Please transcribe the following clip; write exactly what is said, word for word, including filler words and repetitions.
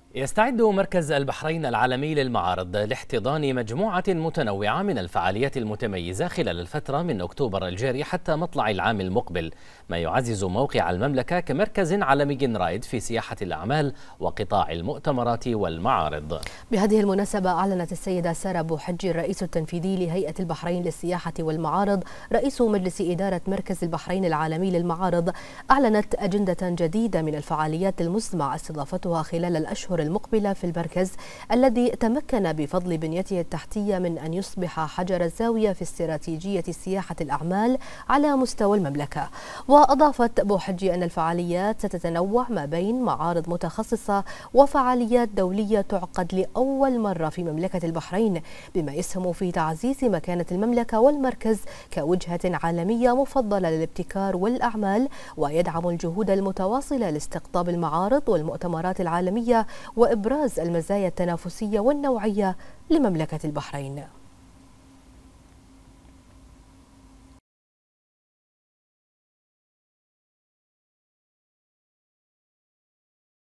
يستعد مركز البحرين العالمي للمعارض لاحتضان مجموعة متنوعة من الفعاليات المتميزة خلال الفترة من أكتوبر الجاري حتى مطلع العام المقبل، ما يعزز موقع المملكة كمركز عالمي رائد في سياحة الأعمال وقطاع المؤتمرات والمعارض. بهذه المناسبة أعلنت السيدة سارة بوحجي الرئيس التنفيذي لهيئة البحرين للسياحة والمعارض رئيس مجلس إدارة مركز البحرين العالمي للمعارض، أعلنت أجندة جديدة من الفعاليات المزمع استضافتها خلال الأشهر المقبلة في المركز الذي تمكن بفضل بنيته التحتية من أن يصبح حجر الزاوية في استراتيجية سياحة الأعمال على مستوى المملكة. وأضافت بوحجي أن الفعاليات ستتنوع ما بين معارض متخصصة وفعاليات دولية تعقد لأول مرة في مملكة البحرين، بما يسهم في تعزيز مكانة المملكة والمركز كوجهة عالمية مفضلة للابتكار والأعمال، ويدعم الجهود المتواصلة لاستقطاب المعارض والمؤتمرات العالمية وإبراز المزايا التنافسية والنوعية لمملكة البحرين.